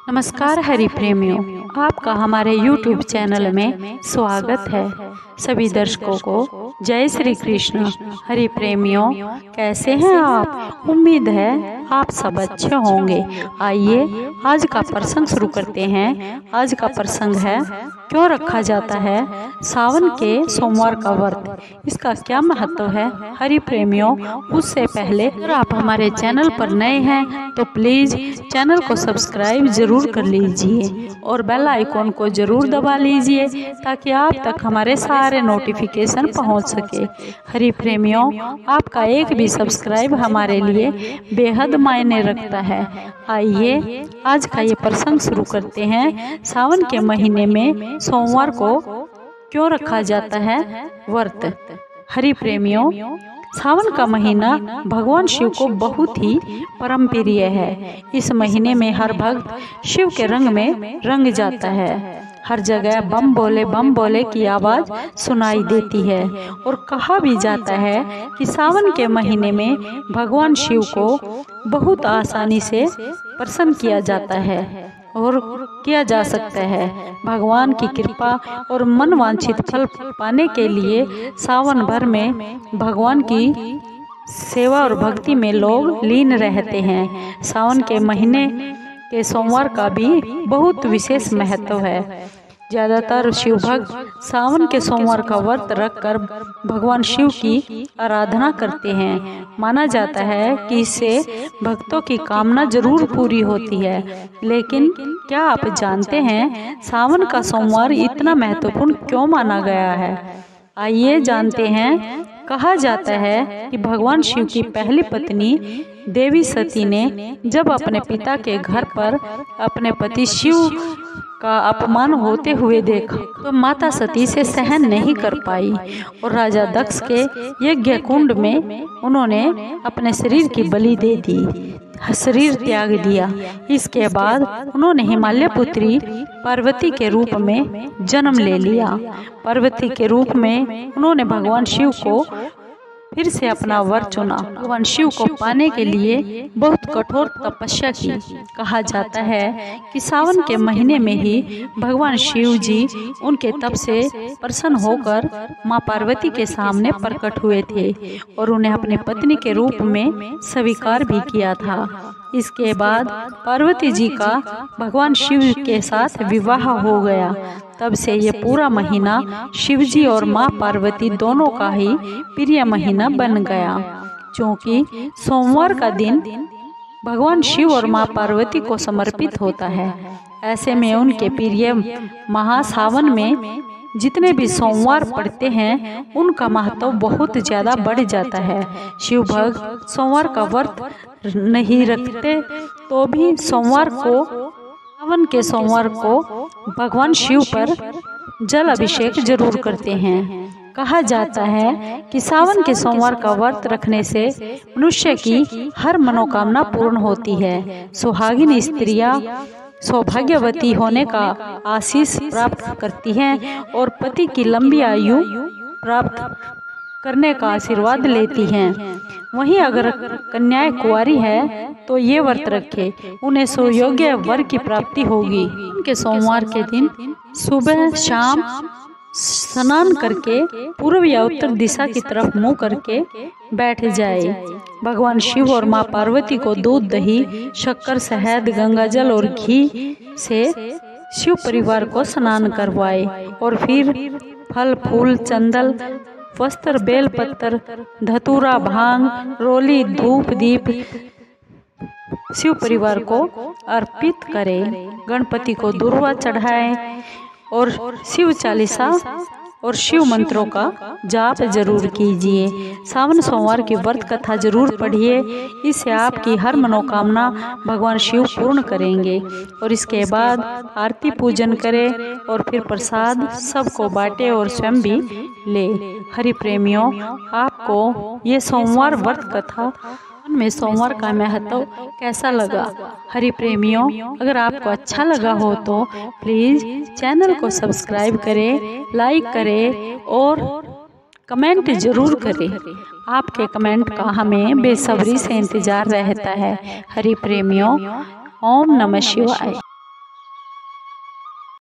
नमस्कार हरि प्रेमियों, आपका हमारे YouTube चैनल में स्वागत है। सभी दर्शकों को जय श्री कृष्ण। हरि प्रेमियों, कैसे हैं आप? उम्मीद है आप सब अच्छे होंगे। आइए आज का प्रसंग शुरू करते हैं। आज का प्रसंग है, क्यों रखा जाता है सावन के सोमवार का व्रत, इसका क्या महत्व है। हरि प्रेमियों, उससे पहले अगर आप हमारे चैनल पर नए हैं तो प्लीज चैनल को सब्सक्राइब जरूर कर लीजिए और बेल आइकॉन को जरूर दबा लीजिए ताकि आप तक हमारे सारे नोटिफिकेशन पहुंच सके। हरि प्रेमियों, आपका एक भी सब्सक्राइब हमारे लिए बेहद मायने रखता है। आइए आज का ये प्रसंग शुरू करते हैं। सावन के महीने में सोमवार को क्यों रखा जाता है व्रत। हरि प्रेमियों, सावन का महीना भगवान शिव को बहुत ही परम प्रिय है। इस महीने में हर भक्त शिव के रंग में रंग जाता है। हर जगह बम बोले की आवाज सुनाई देती है और कहा भी जाता है कि सावन के महीने में भगवान शिव को बहुत आसानी से प्रसन्न किया जाता है और किया जा सकता है। भगवान की कृपा और मनवांछित फल पाने के लिए सावन भर में भगवान की सेवा और भक्ति में लोग लीन रहते हैं। सावन के महीने के सोमवार का भी बहुत विशेष महत्व है। ज्यादातर शिव भक्त सावन के सोमवार का व्रत रखकर भगवान शिव की आराधना करते हैं। माना जाता है कि इससे भक्तों की कामना जरूर पूरी होती है। लेकिन क्या आप जानते हैं सावन का सोमवार इतना महत्वपूर्ण क्यों माना गया है? आइए जानते हैं। कहा जाता है कि भगवान शिव की पहली पत्नी देवी सती ने जब अपने पिता के घर पर अपने पति शिव का अपमान होते हुए देखा तो माता सती से सहन नहीं कर पाई और राजा दक्ष के यज्ञ कुंड में उन्होंने अपने शरीर की बलि दे दी, शरीर त्याग दिया। इसके बाद उन्होंने हिमालय पुत्री पार्वती के रूप में जन्म ले लिया। पार्वती के रूप में उन्होंने भगवान शिव को फिर से अपना वर चुना। भगवान शिव को पाने के लिए बहुत कठोर तपस्या की। कहा जाता है कि सावन के महीने में ही भगवान शिव जी उनके तप से प्रसन्न होकर मां पार्वती के सामने प्रकट हुए थे और उन्हें अपनी पत्नी के रूप में स्वीकार भी किया था। इसके बाद पार्वती जी का भगवान शिव के साथ विवाह हो गया। तब से ये पूरा महीना शिव जी और माँ पार्वती दोनों का ही प्रिय महीना बन गया। क्योंकि सोमवार का दिन भगवान शिव और माँ पार्वती को समर्पित होता है। ऐसे में उनके प्रिय महासावन में जितने भी सोमवार पड़ते हैं उनका महत्व बहुत ज्यादा बढ़ जाता है। शिव भक्त सोमवार का व्रत नहीं रखते तो भी सोमवार को, सावन के सोमवार को भगवान शिव पर जल अभिषेक जरूर करते हैं। कहा जाता है कि सावन के सोमवार का व्रत रखने से मनुष्य की हर मनोकामना पूर्ण होती है। सुहागिन स्त्रियां सौभाग्यवती होने का आशीष प्राप्त करती हैं और पति की लंबी आयु प्राप्त करने का आशीर्वाद लेती हैं। वहीं अगर कन्याएं कुंवारी है तो ये व्रत रखे, उन्हें सुयोग्य वर की प्राप्ति होगी। उनके सोमवार के दिन सुबह शाम स्नान करके पूर्व या उत्तर दिशा की तरफ मुंह करके बैठ जाए। भगवान शिव और मां पार्वती को दूध, दही, शक्कर, शहद, गंगाजल और घी से शिव परिवार को स्नान करवाए और फिर फल, फूल, चंदन, वस्त्र, बेल पत्र, धतूरा, भांग, रोली, धूप, दीप शिव परिवार को अर्पित करें। गणपति को दूर्वा चढ़ाएं और शिव चालीसा और शिव मंत्रों का जाप जरूर कीजिए। सावन सोमवार की व्रत कथा जरूर पढ़िए, इससे आपकी हर मनोकामना भगवान शिव पूर्ण करेंगे। और इसके बाद आरती पूजन करें और फिर प्रसाद सबको बांटे और स्वयं भी ले। हरि प्रेमियों, आपको ये सोमवार व्रत कथा में सोमवार का महत्व कैसा लगा? हरि प्रेमियों, अगर आपको अच्छा लगा हो तो प्लीज चैनल को सब्सक्राइब करें, लाइक करें और कमेंट जरूर करें। आपके कमेंट का हमें बेसब्री से इंतजार रहता है। हरि प्रेमियों, ओम नमः शिवाय।